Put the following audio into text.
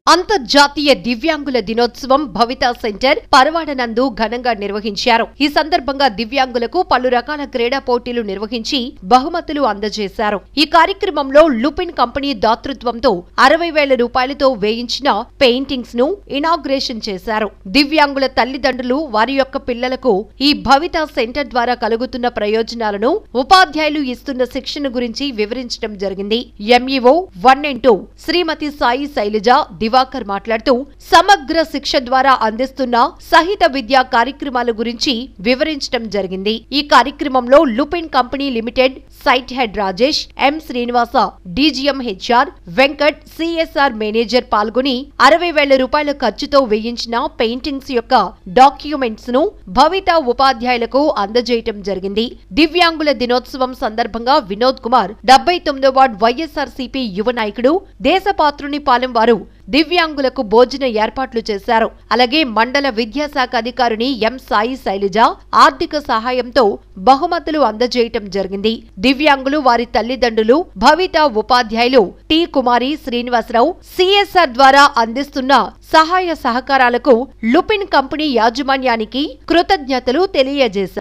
అంతర్జాతీయ దివ్యాంగుల దినోత్సవం భవిత సెంటర్ పరవాడనందు ఘనంగా నిర్వహించారు. ఈ సందర్భంగా దివ్యాంగులకు పలు రకాల క్రీడా పోటీలు నిర్వహించి బహుమతులు అందజేశారు. ఈ కార్యక్రమంలో లుపిన్ కంపెనీ దాతృత్వంతో 60,000 రూపాయలతో వేయించిన పెయింటింగ్స్ ను ఇనాగ్రేషన్ చేశారు. దివ్యాంగుల తల్లిదండ్రులు వారి యొక్క పిల్లలకు ఈ భవిత సెంటర్ ద్వారా కలుగుతున్న ప్రయోజనాలను, ఉపాధ్యాయులు ఇస్తున్న శిక్షణ గురించి వివరించడం జరిగింది. ఎంఈఓ 1 and 2 శ్రీమతి సాయి శైలజ దివాకర్ మాట్లాడుతూ సమగ్ర శిక్ష ద్వారా అందిస్తున్న సహిత విద్యా కార్యక్రమాల గురించి వివరించడం జరిగింది. ఈ కార్యక్రమంలో Lupin company limited site head Rajesh, M Srinivasa, DGM HR, Venkat, CSR manager పాల్గొని 60,000 రూపాయల ఖర్చుతో వేయించిన పెయింటింగ్స్ యొక్క డాక్యుమెంట్స్ ను భవిత ఉపాధ్యాయులకు అందజేయటం జరిగింది. దివ్యాంగుల దినోత్సవం సందర్భంగా వినోద్ కుమార్ 79వ వార్డు వైఎస్ఆర్సీపీ యువ నాయకుడు దేశపాత్రునిపాలెం వారు దివ్యాంగులకు భోజన ఏర్పాట్లు చేశారు. అలాగే మండల విద్యాశాఖ అధికారిని ఎం సాయి శైలజ ఆర్థిక సహాయంతో బహుమతులు అందజేయటం జరిగింది. దివ్యాంగులు, వారి తల్లిదండ్రులు, భవిత ఉపాధ్యాయులు టి కుమారి, శ్రీనివాసరావు సిఎస్ఆర్ ద్వారా అందిస్తున్న సహాయ సహకారాలకు లుపిన్ కంపెనీ యాజమాన్యానికి కృతజ్ఞతలు తెలియజేశారు.